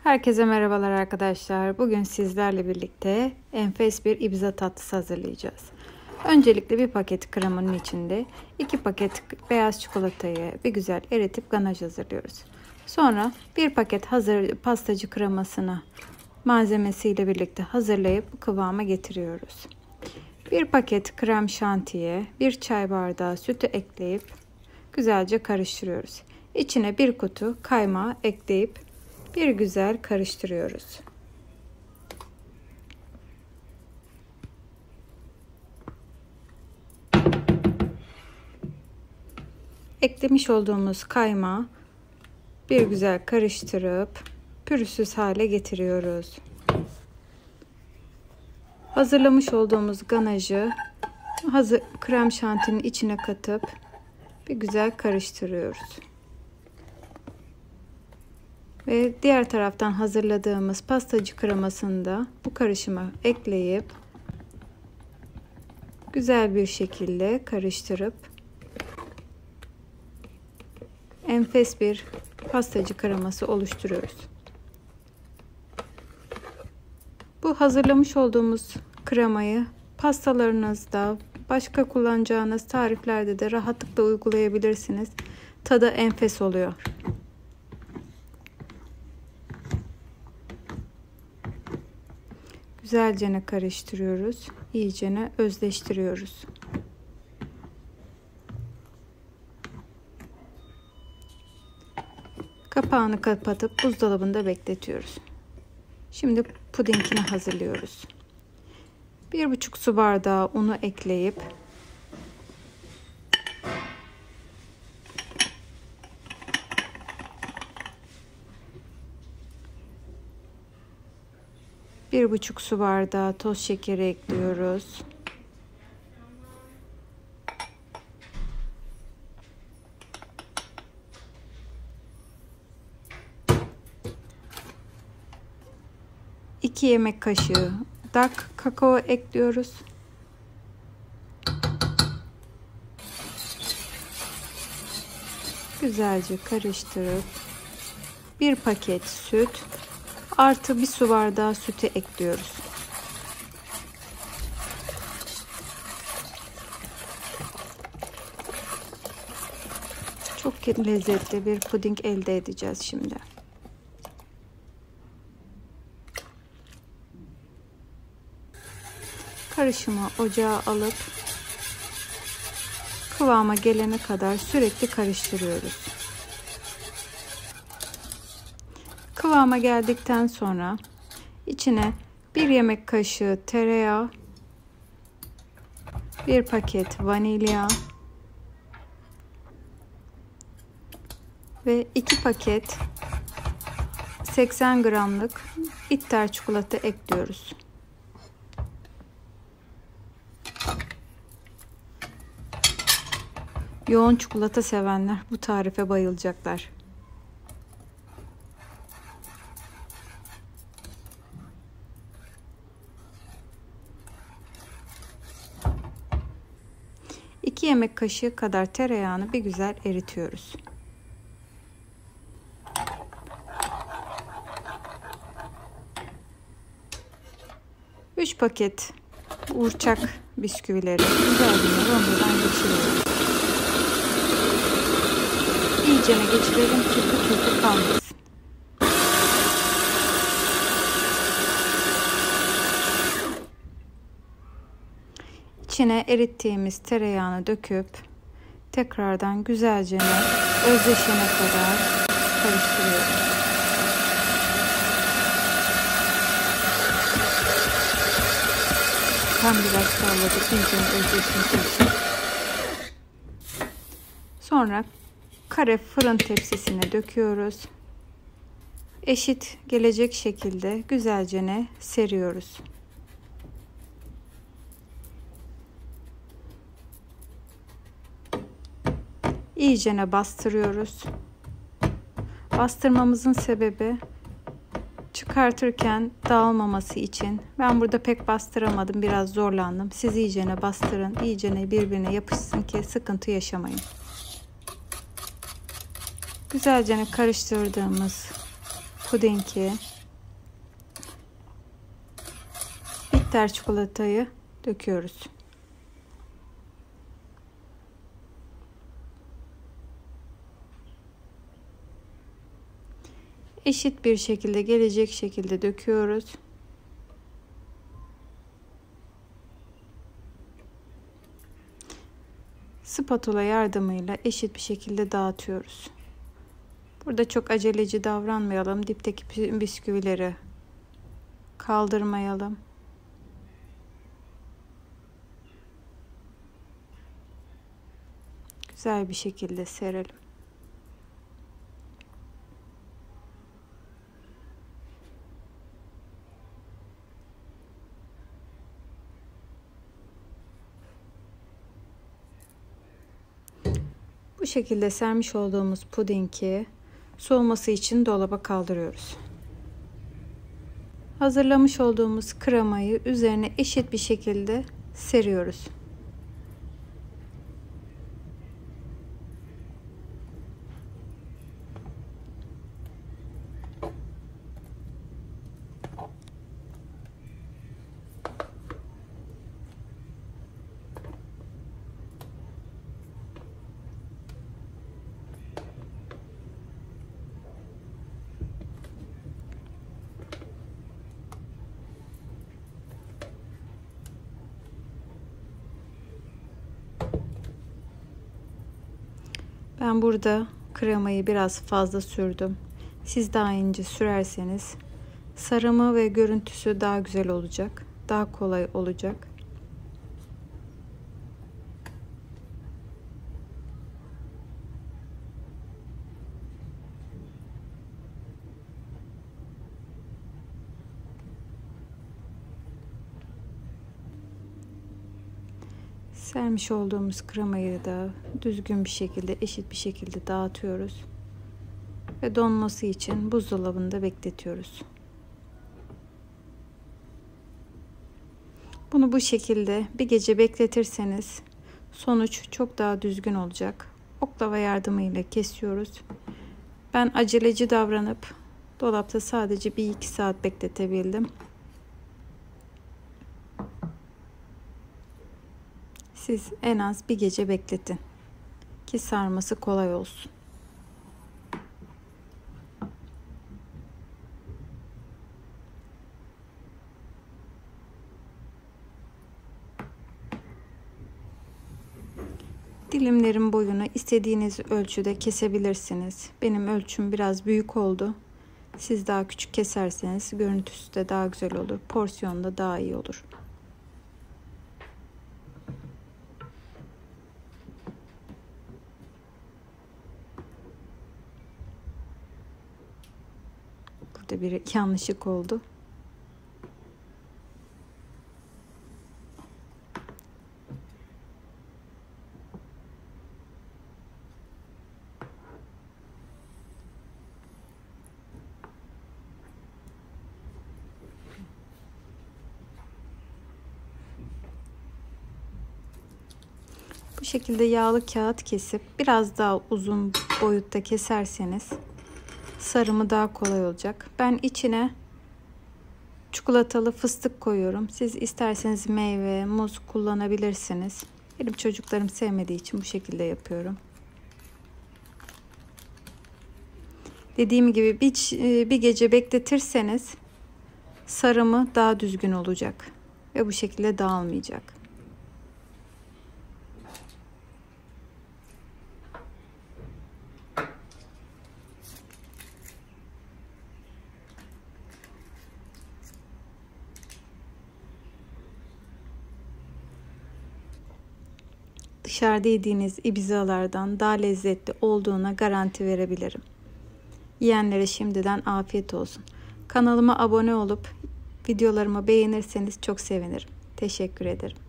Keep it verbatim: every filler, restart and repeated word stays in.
Herkese merhabalar arkadaşlar. Bugün sizlerle birlikte enfes bir ibiza tatlısı hazırlayacağız. Öncelikle bir paket kremanın içinde iki paket beyaz çikolatayı bir güzel eritip ganaj hazırlıyoruz. Sonra bir paket hazır pastacı kremasını malzemesiyle birlikte hazırlayıp bu kıvama getiriyoruz. Bir paket krem şantiye, bir çay bardağı sütü ekleyip güzelce karıştırıyoruz. İçine bir kutu kaymağı ekleyip bir güzel karıştırıyoruz. Eklemiş olduğumuz kaymağı bir güzel karıştırıp pürüzsüz hale getiriyoruz. Hazırlamış olduğumuz ganajı hazır krem şantinin içine katıp bir güzel karıştırıyoruz. Ve diğer taraftan hazırladığımız pastacı kremasını da bu karışıma ekleyip güzel bir şekilde karıştırıp enfes bir pastacı kreması oluşturuyoruz. Bu hazırlamış olduğumuz kremayı pastalarınızda, başka kullanacağınız tariflerde de rahatlıkla uygulayabilirsiniz. Tadı enfes oluyor. Güzelce karıştırıyoruz. İyicene özleştiriyoruz. Kapağını kapatıp buzdolabında bekletiyoruz. Şimdi pudingini hazırlıyoruz. Bir buçuk su bardağı unu ekleyip bir buçuk su bardağı toz şekeri ekliyoruz. iki yemek kaşığı dark kakao ekliyoruz. Güzelce karıştırıp bir paket süt artı bir su bardağı sütü ekliyoruz. Çok lezzetli bir puding elde edeceğiz şimdi. Karışımı ocağa alıp kıvama gelene kadar sürekli karıştırıyoruz. Kıvama geldikten sonra içine bir yemek kaşığı tereyağı, bir paket vanilya ve iki paket seksen gramlık bitter çikolata ekliyoruz. Yoğun çikolata sevenler bu tarife bayılacaklar. iki yemek kaşığı kadar tereyağını bir güzel eritiyoruz. üç paket uğurçak bisküvileri güzelce rondodan geçiriyoruz. İyice geçirelim ki bu köpük kalmasın. İçine erittiğimiz tereyağını döküp tekrardan güzelce özleşene kadar karıştırıyoruz. Tam biraz salladık iyice özleşmesi için. Sonra kare fırın tepsisine döküyoruz. Eşit gelecek şekilde güzelce seriyoruz. İyicene bastırıyoruz. Bastırmamızın sebebi çıkartırken dağılmaması için. Ben burada pek bastıramadım, biraz zorlandım. Siz iyicene bastırın, iyicene birbirine yapışsın ki sıkıntı yaşamayın. Güzelce karıştırdığımız pudingi bitter çikolatayı döküyoruz. Eşit bir şekilde gelecek şekilde döküyoruz. Spatula yardımıyla eşit bir şekilde dağıtıyoruz. Burada çok aceleci davranmayalım. Dipteki bisküvileri kaldırmayalım. Güzel bir şekilde serelim. Bu şekilde sermiş olduğumuz pudingi soğuması için dolaba kaldırıyoruz. Hazırlamış olduğumuz kremayı üzerine eşit bir şekilde seriyoruz. Ben burada kremayı biraz fazla sürdüm. Siz daha ince sürerseniz sarımı ve görüntüsü daha güzel olacak. Daha kolay olacak. Sermiş olduğumuz kremayı da düzgün bir şekilde, eşit bir şekilde dağıtıyoruz. Ve donması için buzdolabında bekletiyoruz. Bunu bu şekilde bir gece bekletirseniz sonuç çok daha düzgün olacak. Oklava yardımıyla kesiyoruz. Ben aceleci davranıp dolapta sadece bir iki saat bekletebildim. Siz en az bir gece bekletin ki sarması kolay olsun. Dilimlerin boyunu istediğiniz ölçüde kesebilirsiniz. Benim ölçüm biraz büyük oldu. Siz daha küçük keserseniz görüntüsü de daha güzel olur. Porsiyon da daha iyi olur. Burada bir yanlışlık oldu. Bu şekilde yağlı kağıt kesip biraz daha uzun boyutta keserseniz sarımı daha kolay olacak. Ben içine çikolatalı fıstık koyuyorum. Siz isterseniz meyve, muz kullanabilirsiniz. Benim çocuklarım sevmediği için bu şekilde yapıyorum. Dediğim gibi bir, bir gece bekletirseniz sarımı daha düzgün olacak ve bu şekilde dağılmayacak. Dışarıda yediğiniz ibizalardan daha lezzetli olduğuna garanti verebilirim. Yiyenlere şimdiden afiyet olsun. Kanalıma abone olup videolarımı beğenirseniz çok sevinirim. Teşekkür ederim.